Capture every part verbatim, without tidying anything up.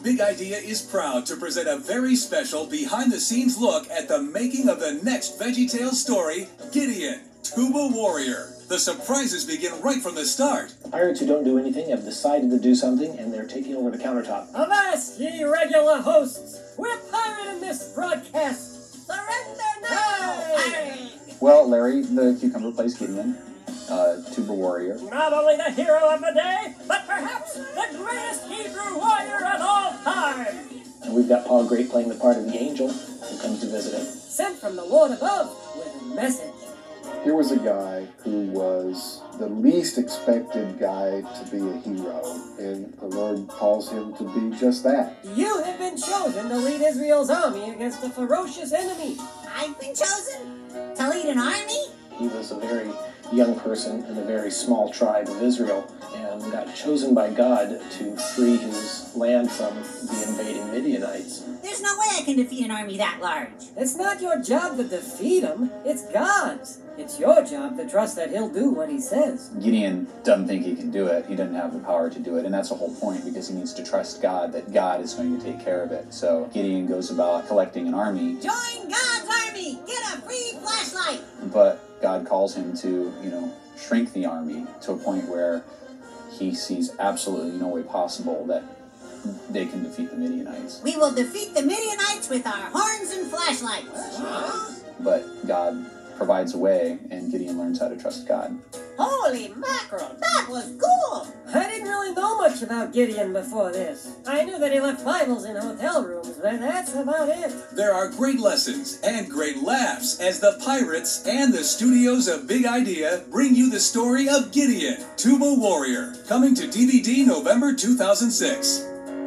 Big Idea is proud to present a very special behind-the-scenes look at the making of the next VeggieTales story, Gideon, Tuba Warrior. The surprises begin right from the start. Pirates who don't do anything have decided to do something, and they're taking over the countertop. Avast, ye regular hosts! We're pirating this broadcast! Surrender now! Well, Larry the Cucumber plays Gideon, uh, Tuba Warrior. Not only the hero of the day, but perhaps the greatest Hebrew warrior of all time! And we've got Paul Great playing the part of the angel who comes to visit him. Sent from the Lord above with a message. Here was a guy who was the least expected guy to be a hero, and the Lord calls him to be just that. You have been chosen to lead Israel's army against a ferocious enemy. I've been chosen to lead an army? He was a very young person in a very small tribe of Israel and got chosen by God to free his land from the invading Midianites. There's no way I can defeat an army that large. It's not your job to defeat him, it's God's. It's your job to trust that he'll do what he says. Gideon doesn't think he can do it. He doesn't have the power to do it, and that's the whole point, because he needs to trust God, that God is going to take care of it. So Gideon goes about collecting an army. Join God's army! Get a free flashlight! But God calls him to, you know, shrink the army to a point where he sees absolutely no way possible that they can defeat the Midianites. We will defeat the Midianites with our horns and flashlights. But God provides a way, and Gideon learns how to trust God. Holy mackerel, that was cool! I didn't really know much about Gideon before this. I knew that he left Bibles in hotel rooms, but that's about it. There are great lessons and great laughs as the pirates and the studios of Big Idea bring you the story of Gideon, Tuba Warrior, coming to D V D November two thousand six.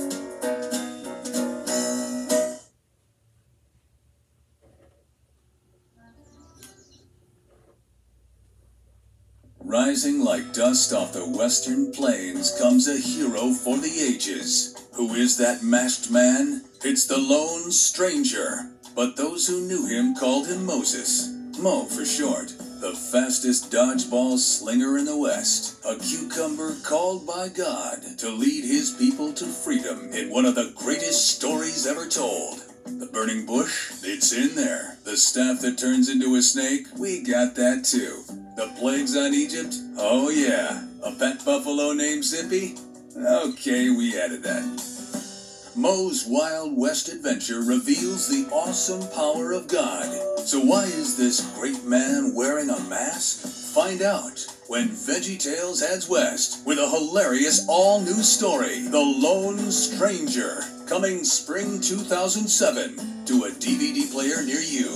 Rising like dust off the western plains comes a hero for the ages. Who is that masked man? It's the lone stranger. But those who knew him called him Moses. Mo for short. The fastest dodgeball slinger in the West. A cucumber called by God to lead his people to freedom in one of the greatest stories ever told. The burning bush? It's in there. The staff that turns into a snake? We got that too. The plagues on Egypt? Oh yeah. A pet buffalo named Zippy? Okay, we added that. Mo's Wild West adventure reveals the awesome power of God. So why is this great man wearing a mask? Find out when VeggieTales heads west with a hilarious all-new story, The Lone Stranger, coming spring two thousand seven to a D V D player near you.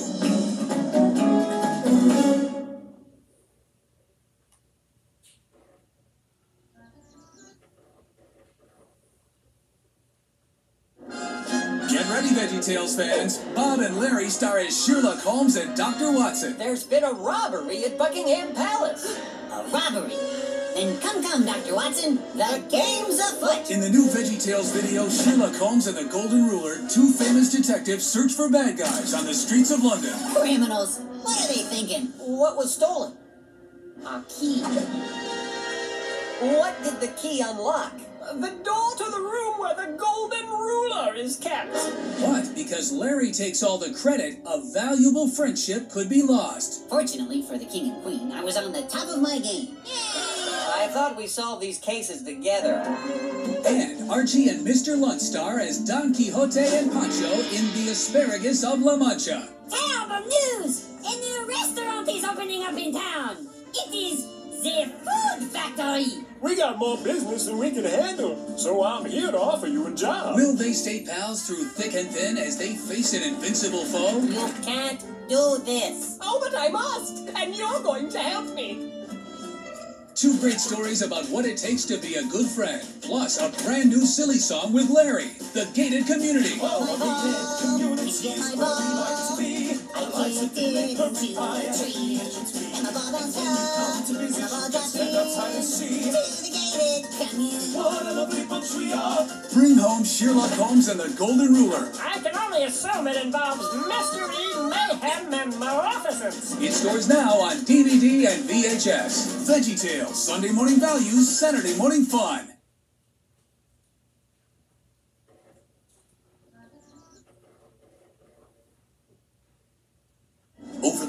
Get ready, VeggieTales fans. Bob and Larry star as Sherlock Holmes and Doctor Watson. There's been a robbery at Buckingham Palace. A robbery? Then come, come, Doctor Watson. The game's afoot. In the new VeggieTales video, Sherlock Holmes and the Golden Ruler, two famous detectives search for bad guys on the streets of London. Criminals. What are they thinking? What was stolen? A key. What did the key unlock? The door to the room where the Golden Ruler is kept. But because Larry takes all the credit, a valuable friendship could be lost. Fortunately for the king and queen, I was on the top of my game. I thought we solved these cases together. And Archie and Mister Lunch star as Don Quixote and Pancho in The Asparagus of La Mancha. Terrible news! A new restaurant is opening up in town. It is the Food Factory. We got more business than we can handle, so I'm here to offer you a job. Will they stay pals through thick and thin as they face an invincible foe? You can't do this. Oh, but I must, and you're going to help me. Two great stories about what it takes to be a good friend, plus a brand new silly song with Larry, The Gated Community. Oh, my ball, it's get my ball. I kicked it to a tree, and my ball bounced up, and my ball dropped me to the gated community. What a lovely bunch we are. Bring home Sherlock Holmes and the Golden Ruler. I can only assume it involves mystery, mayhem, and maleficence. It stores now on D V D and V H S. VeggieTales, Sunday morning values, Saturday morning fun.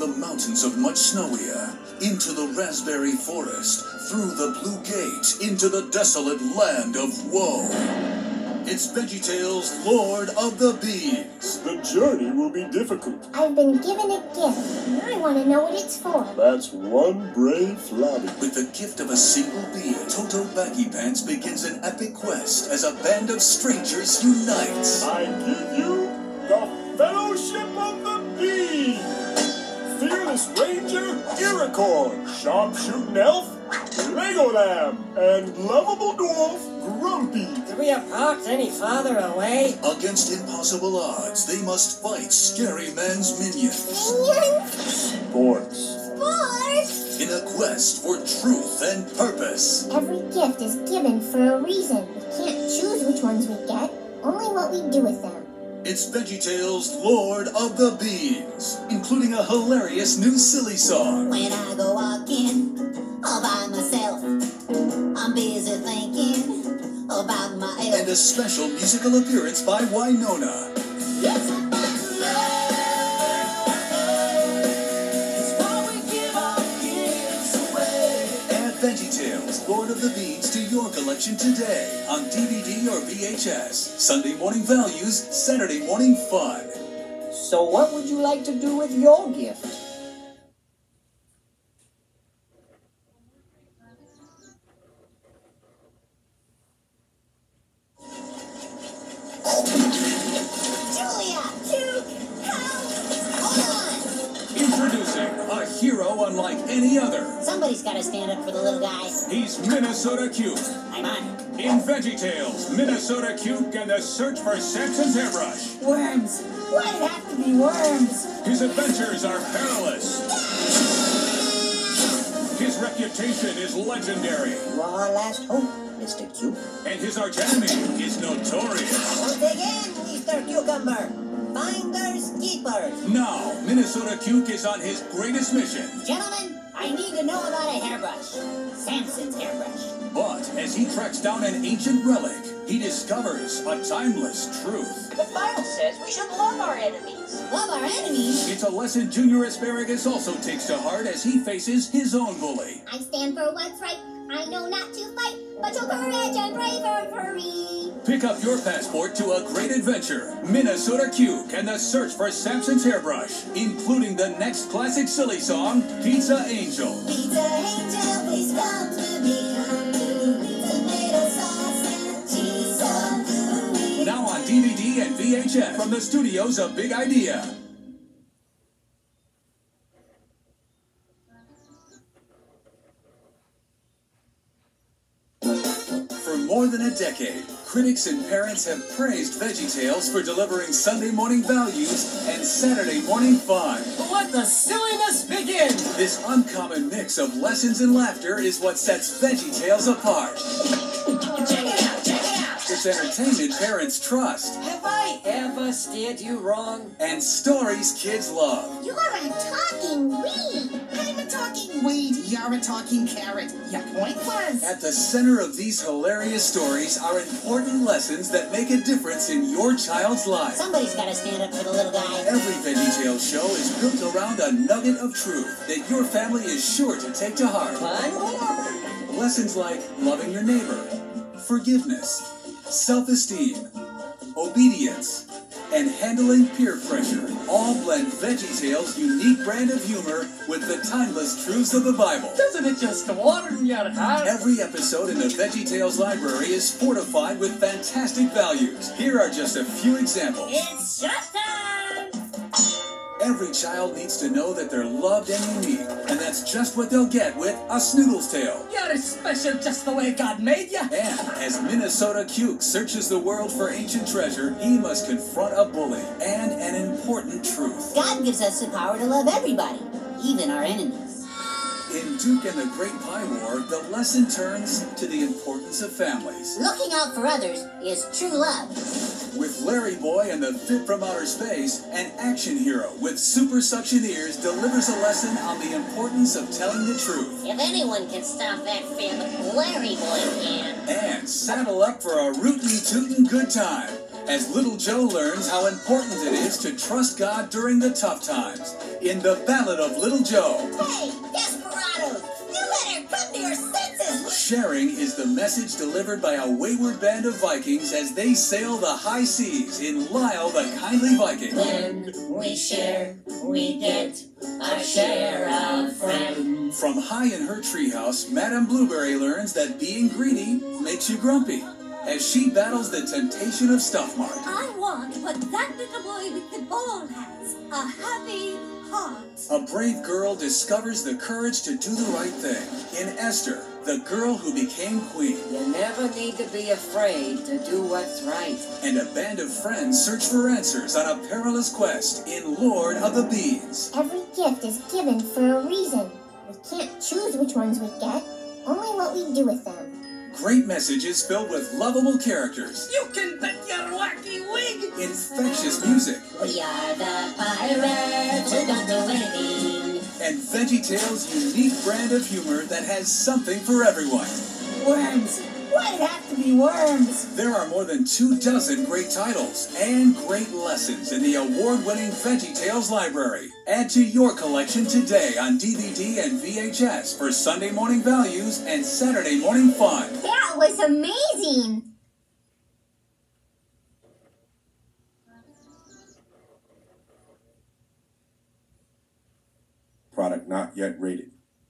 the mountains of much snowier, into the raspberry forest, through the blue gate, into the desolate land of woe. It's VeggieTales, Lord of the Beans. The journey will be difficult. I've been given a gift, and I want to know what it's for. That's one brave flabby. With the gift of a single bean, Toto Baggy Pants begins an epic quest as a band of strangers unites. I give you the Fellowship of the Bee. Fearless Ranger, Iricorn, Sharpshooting Elf, Legolam, and lovable dwarf, Grumpy. Could we have parked any farther away? Against impossible odds, they must fight Scary Man's minions. Minions? Sports. Sports? In a quest for truth and purpose. Every gift is given for a reason. We can't choose which ones we get, only what we do with them. It's VeggieTales, Lord of the Beans, including a hilarious new silly song. When I go walking all by myself, I'm busy thinking about my elf. And a special musical appearance by Winona. Yes, I'm back to love. It's what we give our gifts away. Add VeggieTales, Lord of the Beans to your collection today on D V D or V H S. Sunday morning values, Saturday morning fun. So what would you like to do with your gift? Julia, Duke, help! Hold Introducing a hero unlike any other. on! Somebody's got to stand up for the little guy. He's Minnesota Cute. I'm on it. In VeggieTales, Minnesota Cute and the search for Samson's hairbrush. Worms. Why'd it have to be worms? His adventures are perilous. His reputation is legendary. You are our last hope, Mister Cute. And his archenemy is notorious. Once again, Mister Cucumber. Finders keepers. Now, Minnesota Cute is on his greatest mission. Gentlemen, I need to know about a hairbrush. Samson's hairbrush. But as he tracks down an ancient relic, he discovers a timeless truth. The Bible says we should love our enemies. Love our enemies? It's a lesson Junior Asparagus also takes to heart as he faces his own bully. I stand for what's right. I know not to fight, but your courage and bravery. Pick up your passport to a great adventure. Minnesota Cute and the search for Samson's hairbrush, including the next classic silly song, Pizza Angel. Pizza angel, please come to me. Tomato sauce and cheese on. Now on D V D and V H S from the studios of Big Idea. For more than a decade, critics and parents have praised VeggieTales for delivering Sunday morning values and Saturday morning fun. Let the silliness begin! This uncommon mix of lessons and laughter is what sets VeggieTales apart. Check it out, check it out! It's entertainment parents trust Have I ever steered you wrong? and stories kids love. You're a talking weed. I'm a talking weed, you're a talking carrot. Your point was. At the center of these hilarious stories are important lessons that make a difference in your child's life. Somebody's got to stand up for the little guy. Every VeggieTales show is built around a nugget of truth that your family is sure to take to heart. One more! Lessons like loving your neighbor, forgiveness, self-esteem, obedience, and handling peer pressure all blend VeggieTales' unique brand of humor with the timeless truths of the Bible. Doesn't it just warm your heart? Every episode in the VeggieTales library is fortified with fantastic values. Here are just a few examples. It's showtime! Every child needs to know that they're loved and unique, and that's just what they'll get with A Snoodle's Tale. You're special just the way God made you. And as Minnesota Cute searches the world for ancient treasure, he must confront a bully and an important truth. God gives us the power to love everybody, even our enemies. In Duke and the Great Pie War, the lesson turns to the importance of families. Looking out for others is true love. With LarryBoy and the Fit from Outer Space, an action hero with super suction ears delivers a lesson on the importance of telling the truth. If anyone can stop that fib, LarryBoy can. And saddle up for a rootin' tootin' good time as little Joe learns how important it is to trust God during the tough times in the Ballad of Little Joe. Hey, desperados! You better come to your senses! Sharing is the message delivered by a wayward band of Vikings as they sail the high seas in Lyle the Kindly Viking. When we share, we get our share of friends. From high in her treehouse, Madame Blueberry learns that being greedy makes you grumpy as she battles the temptation of Stuff Mart. I want what that little boy with the ball has, a happy heart. A brave girl discovers the courage to do the right thing in Esther, the girl who became queen. You never need to be afraid to do what's right. And a band of friends search for answers on a perilous quest in Lord of the Beans. Every gift is given for a reason. We can't choose which ones we get, only what we do with them. Great messages filled with lovable characters. You can bet your wacky wig! Infectious music. We are the pirates who don't do anything. And VeggieTales' unique brand of humor that has something for everyone. Worms. Why'd it have to be worms? There are more than two dozen great titles and great lessons in the award-winning VeggieTales library. Add to your collection today on D V D and V H S for Sunday morning values and Saturday morning fun. That was amazing! Product not yet rated.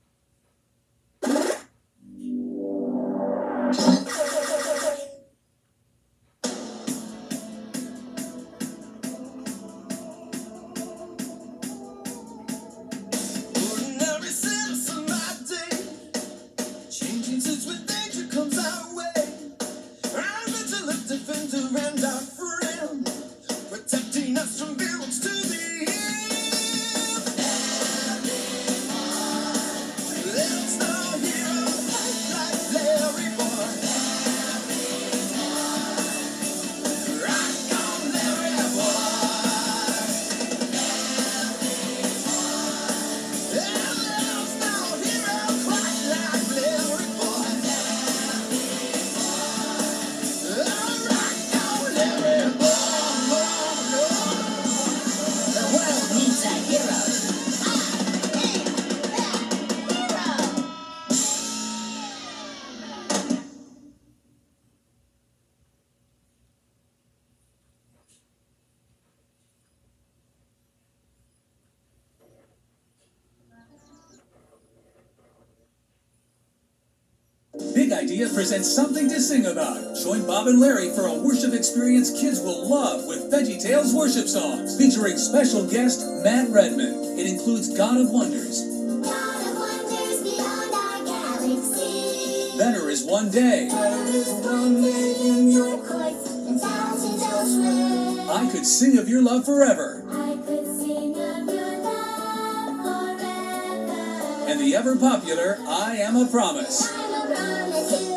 Big Idea presents something to sing about. Join Bob and Larry for a worship experience kids will love with VeggieTales worship songs, featuring special guest Matt Redman. It includes God of Wonders. God of wonders beyond our galaxy. Better is One Day. There is one day in your courts and thousands elsewhere. I Could Sing of Your Love Forever. I could sing of your love forever. And the ever popular I Am a Promise. I'm a promise to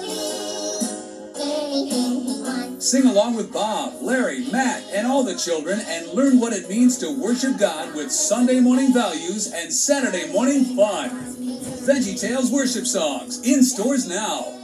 be anything he wants. Sing along with Bob, Larry, Matt, and all the children and learn what it means to worship God with Sunday morning values and Saturday morning fun. VeggieTales worship songs in stores now.